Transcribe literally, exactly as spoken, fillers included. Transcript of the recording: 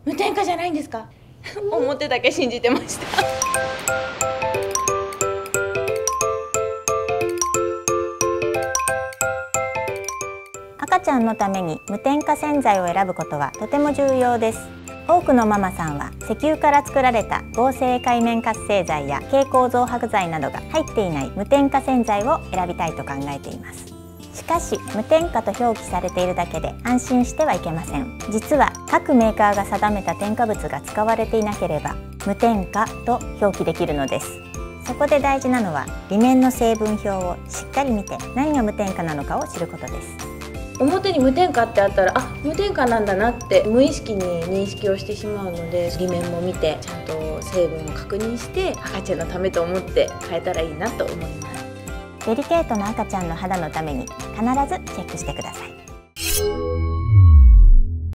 無添加じゃないんですか？表だけ信じてました。 赤ちゃんのために無添加洗剤を選ぶことはとても重要です。多くのママさんは石油から作られた合成界面活性剤や蛍光増白剤などが入っていない無添加洗剤を選びたいと考えています。しかし無添加と表記されているだけで安心してはいけません。実は各メーカーが定めた添加物が使われていなければ無添加と表記できるのです。そこで大事なのは裏面の成分表をしっかり見て何が無添加なのかを知ることです。 表に無添加ってあったら、あ、無添加なんだなって無意識に認識をしてしまうので、裏面も見てちゃんと成分を確認して赤ちゃんのためと思って変えたらいいなと思います。 デリケートな赤ちゃんの肌のために必ずチェックしてください。